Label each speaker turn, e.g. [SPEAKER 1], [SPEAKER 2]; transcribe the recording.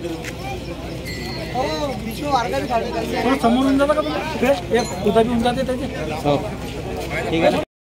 [SPEAKER 1] समोरून जाता का तुम्ही? एक उदा बी होऊन जाते त्याचे. हो ठीक आहे.